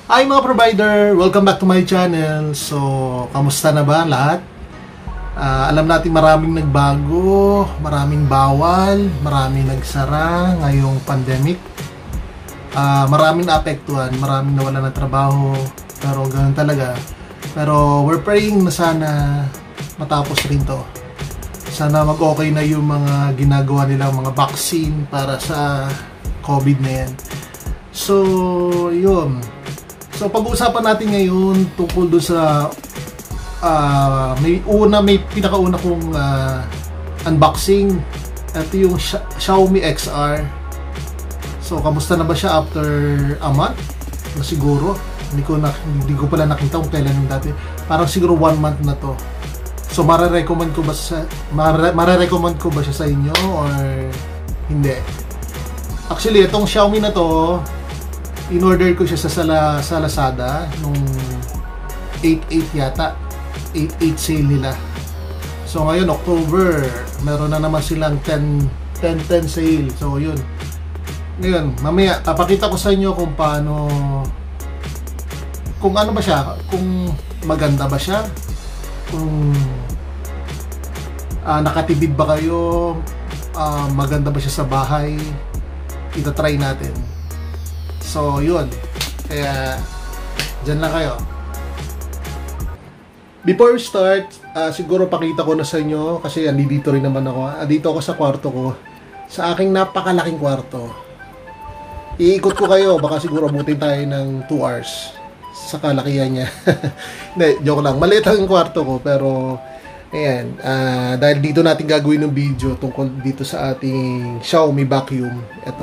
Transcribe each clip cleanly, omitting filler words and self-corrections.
Hi mga provider! Welcome back to my channel. So, kamusta na ba lahat? Alam natin maraming nagbago, maraming bawal, maraming nagsara ngayong pandemic. Maraming naapektuhan, maraming nawala ng trabaho, pero ganun talaga. Pero we're praying na sana matapos rin to. Sana mag-okay na yung mga ginagawa nilang mga vaccine para sa COVID na yan. So, yun. So, pag-uusapan natin ngayon tungkol doon sa may pinakauna kong unboxing. Ito yung Xiaomi XR. So, kamusta na ba siya after a month? Na siguro. Hindi ko pala nakita kung kailan yung dati. Parang siguro 1 month na to. So, mare-recommend ko ba siya sa inyo or hindi? Actually, itong Xiaomi na to, in-order ko siya sa Lazada nung 8/8 yata. 8/8 sale nila. So ngayon October, meron na naman silang 10/10 sale. So yun. Ngayon, mamaya papakita ko sa inyo kung paano, kung ano ba siya, kung maganda ba siya, kung nakatipid ba kayo, maganda ba siya sa bahay. Ita-try natin. So, yun. Kaya, dyan lang kayo. Before we start, siguro pakita ko na sa inyo, kasi dito rin naman ako. Dito ako sa kwarto ko. Sa aking napakalaking kwarto. Iikot ko kayo, baka siguro abutin tayo ng 2 hours sa kalakihan niya. Hindi, joke lang. Maliit ang kwarto ko, pero ayan, dahil dito natin gagawin ng video tungkol dito sa ating Xiaomi vacuum.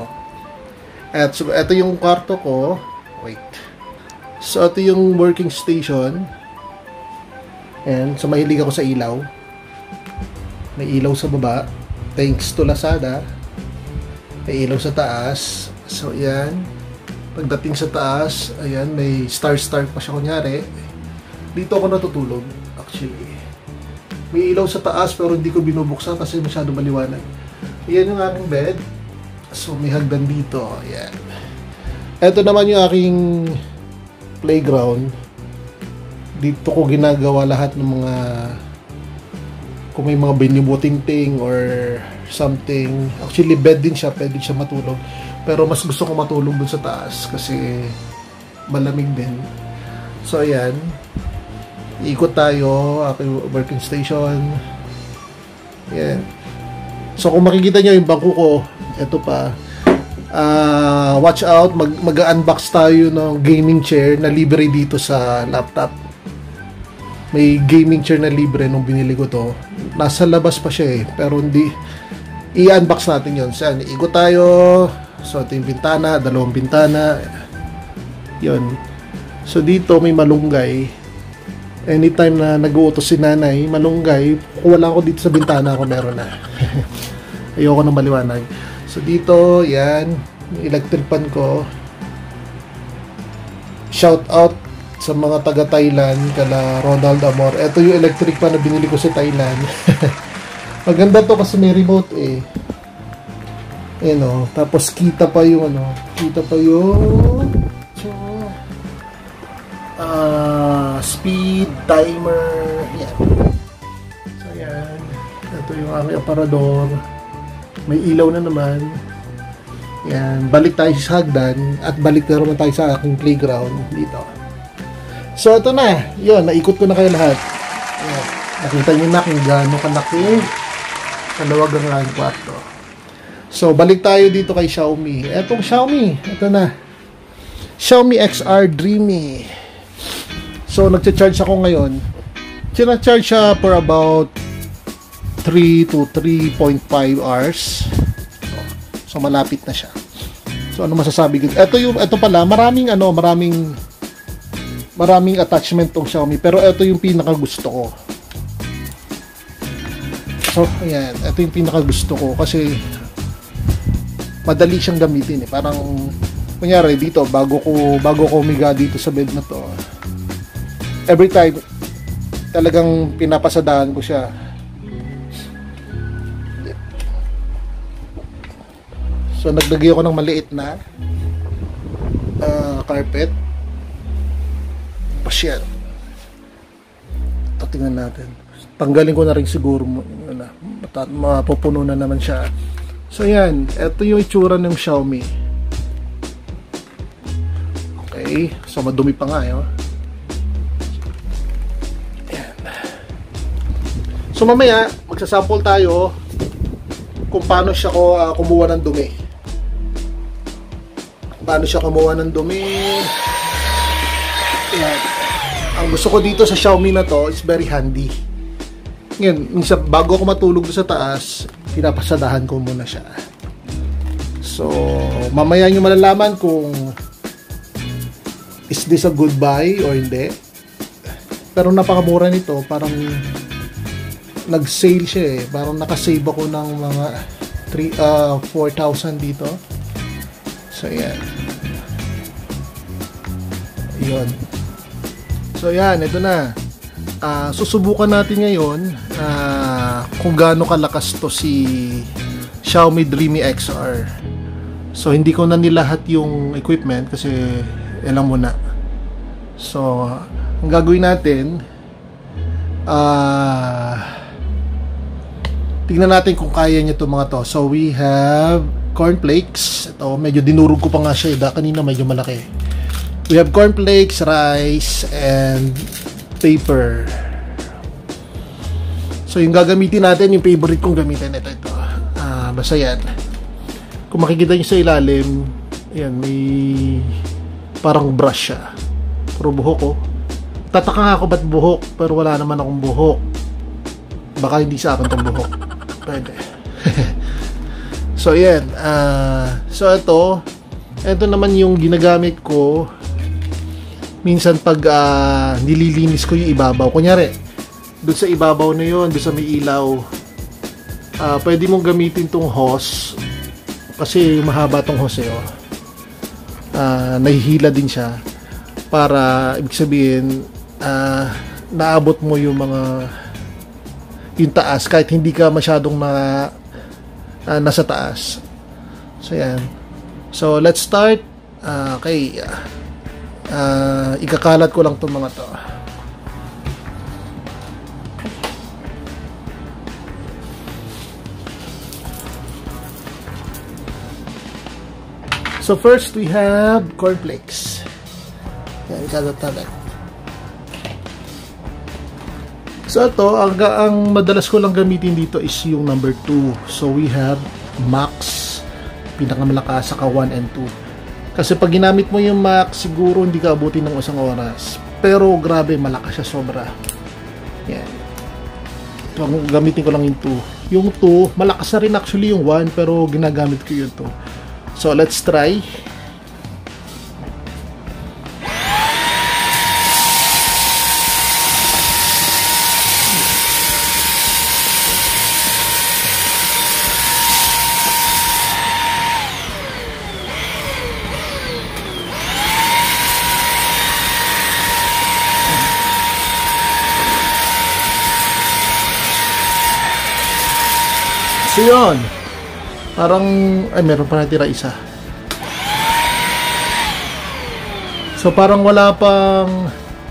At so, ito yung kwarto ko. Wait. So, ito yung working station. And so, mahilig ako sa ilaw. May ilaw sa baba. Thanks to Lazada. May ilaw sa taas. So, yan. Pagdating sa taas, ayan, may star-star pa siya kunyari. Dito ako natutulog, actually. May ilaw sa taas, pero hindi ko binubuksan kasi masyado maliwanag. Ayan yung aking bed. So, may hagdan dito. Ayan. Ito naman yung aking playground. Dito ko ginagawa lahat ng mga, kung may mga binubuting-ting or something. Actually, bed din siya. Pwede siya matulog. Pero mas gusto ko matulog dun sa taas kasi malamig din. So, ayan. Ikot tayo. Aking working station. Ayan. So, kung makikita nyo yung bangko ko, ito pa. Watch out, mag-unbox tayo ng gaming chair na libre dito sa laptop. May gaming chair na libre nung binili ko to. Nasa labas pa siya pero hindi. I-unbox natin yun. So, ikot tayo. So, ito yung bintana, 2 bintana. Yun. So, dito may malunggay. Anytime na nag-uutos si nanay, malunggay, kung wala ako dito sa bintana ko, meron na. Ayoko na maliwanag. So, dito, yan, yung electric pan ko. Shout out sa mga taga-Thailand, kala Ronald Amor. Ito yung electric pan na binili ko sa Thailand. Maganda to kasi may remote eh. Ayan o. Tapos kita pa yung speed, timer. Yan. So, yan. Ito yung aking aparador. May ilaw na naman. Yan. Balik tayo sa hagdan. At balik na naman tayo sa aking playground dito. So, ito na. Yun. Naikot ko na kayo lahat. Yan. Nakita nyo na kung gaano kalaki. Kalawag ang aking kwarto. So, balik tayo dito kay Xiaomi. Etong Xiaomi. Ito na. Xiaomi XR Dreamy. So, nagcha-charge ako ngayon. Sina-charge siya for about 3 to 3.5 hours. So, malapit na siya. So, ano masasabi ko? Ito pala, maraming attachment tong Xiaomi, pero ito yung pinaka gusto ko. So, ayan, ito yung pinaka gusto ko kasi madali siyang gamitin eh. Parang kunyari dito bago ko umiga dito sa bed na to. Every time talagang pinapasadahan ko siya. So, naglagay ako ng maliit na carpet. Tapos yan. Ito, tingnan natin. Tanggalin ko na rin siguro. Mapupuno na naman siya. So yan, ito yung itsura ng Xiaomi. Okay, so madumi pa nga yun. Yan. So mamaya, magsasample tayo kung paano siya kumuha ng dumi. Paano siya kumuha ng dumi. Yan. Ang gusto ko dito sa Xiaomi na to is very handy. Ngayon, bago ako matulog sa taas, pinapasadahan ko muna siya. So, mamaya nyo malalaman kung is this a good buy or hindi. Pero napakamura nito. Parang nag-sale siya eh. Parang nakasave ako ng mga 4,000 dito. So, yan. Yun. So, yan. Ito na. Susubukan natin ngayon kung gaano kalakas to si Xiaomi Dreamy XR. So hindi ko na nilahat yung equipment kasi ilang muna. So ang gagawin natin, tingnan natin kung kaya niya itong mga to. So we have cornflakes. Ito medyo dinurog ko pa nga siya, kanina medyo malaki. We have cornflakes, rice, and paper. So yung gagamitin natin, yung favorite kong gamitin, ito. Basta yan. Kung makikita nyo sa ilalim, yan, may parang brush siya. Puro buhok ko. Tataka nga ako ba't buhok, pero wala naman akong buhok. Baka hindi sa akin tong buhok. Pwede. So yan. So ito naman yung ginagamit ko minsan pag nililinis ko yung ibabaw. Kunyari, doon sa ibabaw na yun, doon sa may ilaw, pwede mong gamitin tong hose kasi mahaba tong hose nahihila din siya para ibig sabihin naabot mo yung yung taas kahit hindi ka masyadong nasa taas. So yan. So let's start. Okay. Ikakalat ko lang itong mga to. So first we have cornflakes. Yan, ikalat. So ito, ang madalas ko lang gamitin dito is yung number 2. So we have Max, pinakamalakas, saka 1 and 2. Kasi pag ginamit mo yung Max, siguro hindi ka abutin ng 1 oras. Pero grabe, malakas siya sobra. Yan. So, gamitin ko lang yung 2. Yung 2, malakas na rin actually yung 1, pero ginagamit ko yung 2. So, let's try. So yun, parang meron pa natira isa. So parang wala pang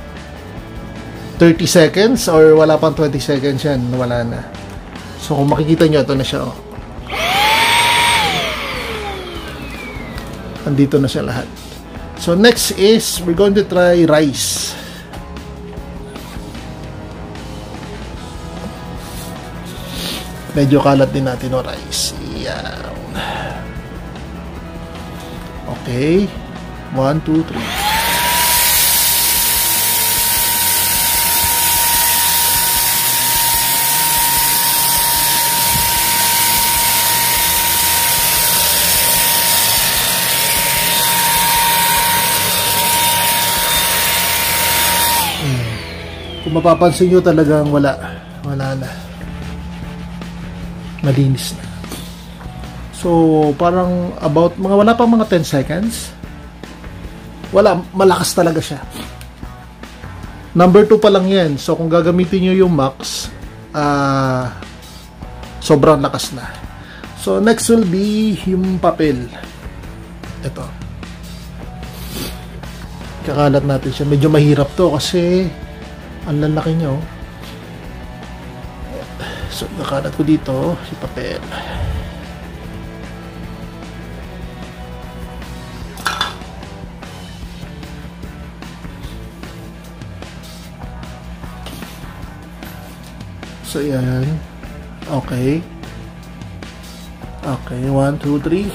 30 seconds or wala pang 20 seconds yan, wala na. So kung makikita nyo, ito na siya. Andito na siya lahat. So next is we're going to try rice. Medyo kalat din natin o rice. Yan. Okay. 1, 2, 3. Kung mapapansin nyo talagang wala na, malinis na. So parang about wala pang mga 10 seconds, wala, malakas talaga siya. Number 2 pa lang yan. So kung gagamitin nyo yung Max, sobrang lakas na. So next will be yung papel. Ito. Kakalat natin siya. Medyo mahirap to kasi ang lalaki niya, oh. So, kakalat ko dito si papel. So, yan. Okay. Okay, 1, 2, 3.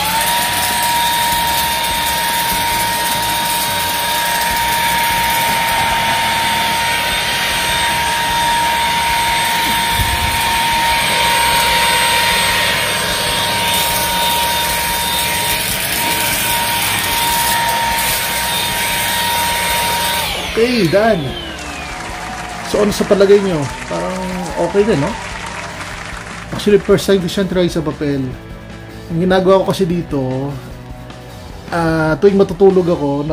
Okay, done. So, ano sa palagay nyo? Parang okay din, no? Actually, first time ko siyang try sa papel. Ang ginagawa ko kasi dito, tuwing matutulog ako,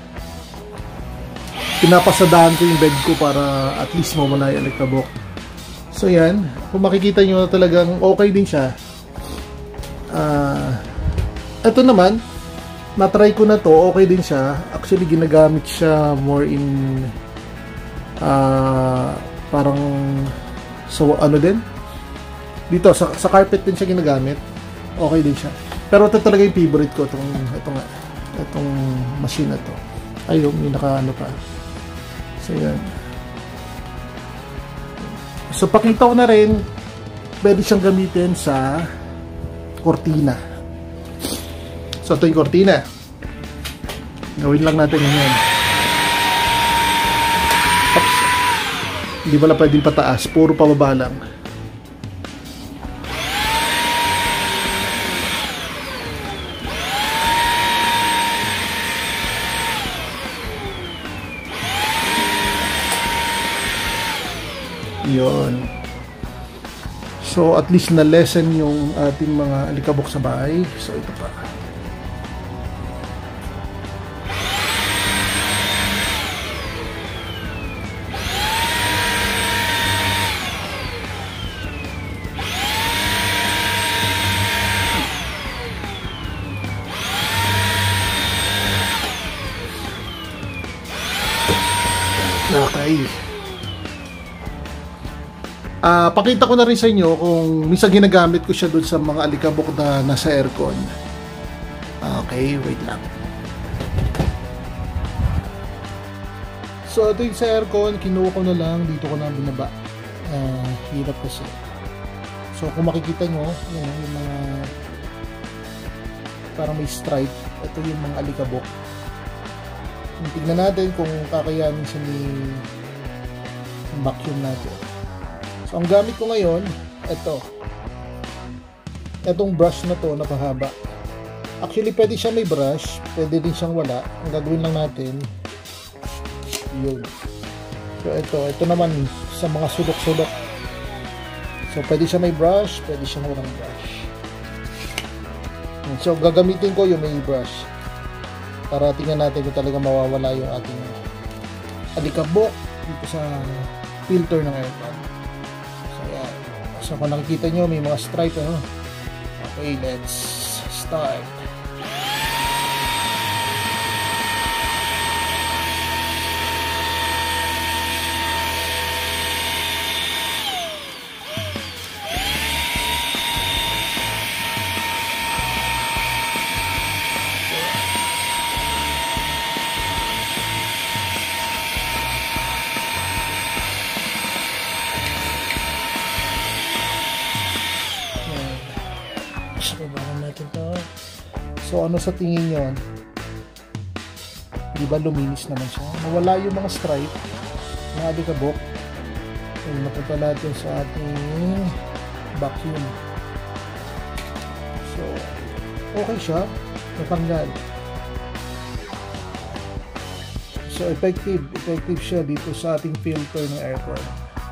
pinapasadaan ko yung bed ko para at least mawala yung alikabok. So, yan. Kung makikita nyo talagang okay din siya. Ito naman, na-try ko na to, okay din siya. Actually, ginagamit siya more in parang so ano din dito sa carpet din siya ginagamit. Okay din siya. Pero ito talaga yung favorite ko, itong machine na to. Ayun, may naka ano pa. So yan. So pakita ko na rin, pwede siyang gamitin sa kortina. So ito yung kortina. Gawin lang natin yan. Oops. Hindi pala pwedeng pataas, puro pababa lang. Yun. So at least na lessen yung ating mga alikabok sa bahay. So ito pa. Okay. Pakita ko na rin sa inyo kung minsan ginagamit ko siya doon sa mga alikabok na nasa aircon. Okay, wait lang. So ito yung sa aircon, kinuha ko na lang, dito ko na binaba. Hirap kasi. So kung makikita nyo, yung mga parang may stripe, ito yung mga alikabok. Tignan natin kung kakayanin siya ni vacuum natin. So ang gamit ko ngayon, itong brush na to, napahaba. Actually pwede siya may brush, pwede din siyang wala. Ang gagawin lang natin, yun. So ito naman sa mga sulok-sulok. So pwede siya may brush, pwede siyang walang brush. So gagamitin ko yung may brush para tingnan natin kung talaga mawawala yung ating alikabok dito sa filter ng aircon. So yan. So kung nakikita nyo may mga stripe, okay, let's start. So ano sa tingin nyo? Di ba luminis naman siya? Nawala yung mga stripe na alikabok. So napunta natin sa ating vacuum. So okay siya. Natanggal. So effective siya dito sa ating filter ng aircon.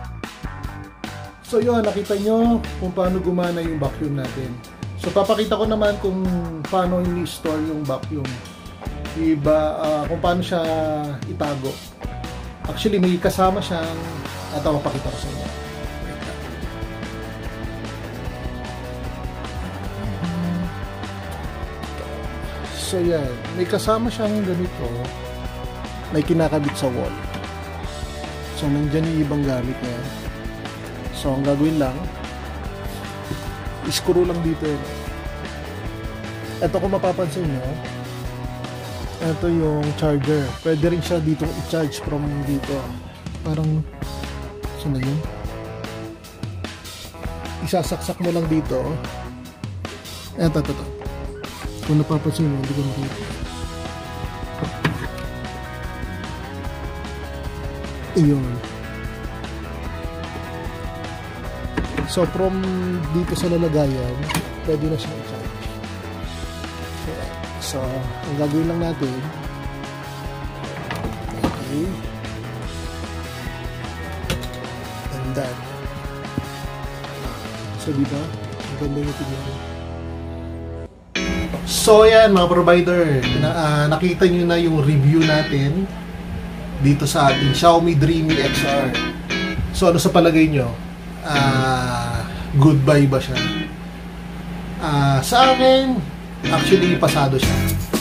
So yun, nakita nyo kung paano gumana yung vacuum natin. So papakita ko naman kung paano i-store yung vacuum. Diba, kung paano siya itago. Actually may kasama siyang, mapakita ko sa inyo. So yan, may kasama siyang ganito. may kinakabit sa wall. So nandyan yung ibang gamit na yan. So ang gagawin lang, screw lang dito yun. Ito kung mapapansin nyo, ito yung charger. Pwede rin siya dito i-charge from dito. Parang, saan na yun? Isasaksak mo lang dito. Ito. Kung napapansin nyo, hindi ko nakita. Iyon. So from dito sa lalagayan, pwede na siyang i-charge. So ang gagawin lang natin, okay, and that. So dito, ang ganda yung tignan. So yan mga provider, nakita nyo na yung review natin dito sa ating Xiaomi Dreamy XR. So ano sa palagay nyo? Goodbye ba siya? Sa akin, actually pasado siya.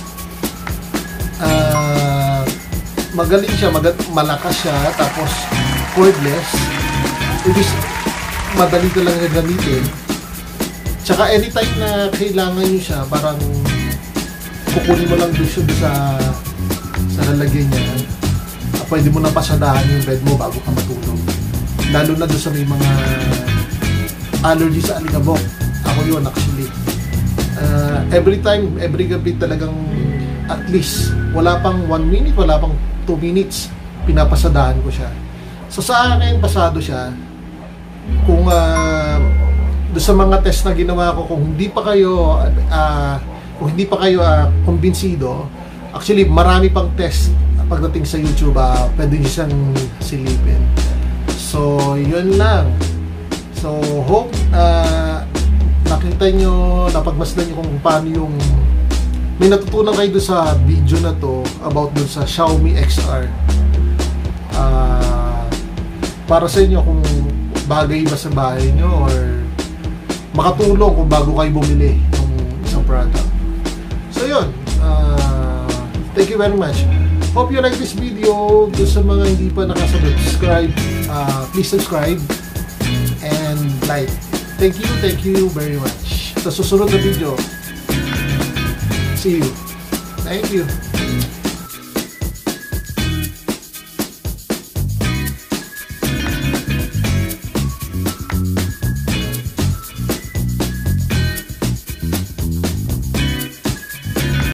Magaling siya, malakas siya, tapos cordless, which is madali ka lang gagamitin. Tsaka anytime na kailangan nyo siya, parang kukunin mo lang doon sa lalagyan niya. Pwede mo na pasadahan yung bed mo bago ka matulog. Lalo na doon sa may mga allergy sa alikabok. Ako yun actually. Every gabi talagang at least wala pang 1 minute, wala pang 2 minutes, pinapasadahan ko siya. So sa akin, pasado siya. Kung doon sa mga test na ginawa ko, kung hindi pa kayo kumbinsido, actually marami pang test pagdating sa YouTube, pwede nyo siyang silipin. So yun lang. So hope nakita nyo, napagmasdan nyo kung paano yung may natutunan kayo doon sa video na to about doon sa Xiaomi XR. Para sa inyo kung bagay ba sa bahay nyo or makatulong kung bago kayo bumili ng isang product. So yun, thank you very much. Hope you like this video. Doon sa mga hindi pa nakasubscribe, please subscribe and like. Thank you very much. Sa susunod na video, see you. Thank you.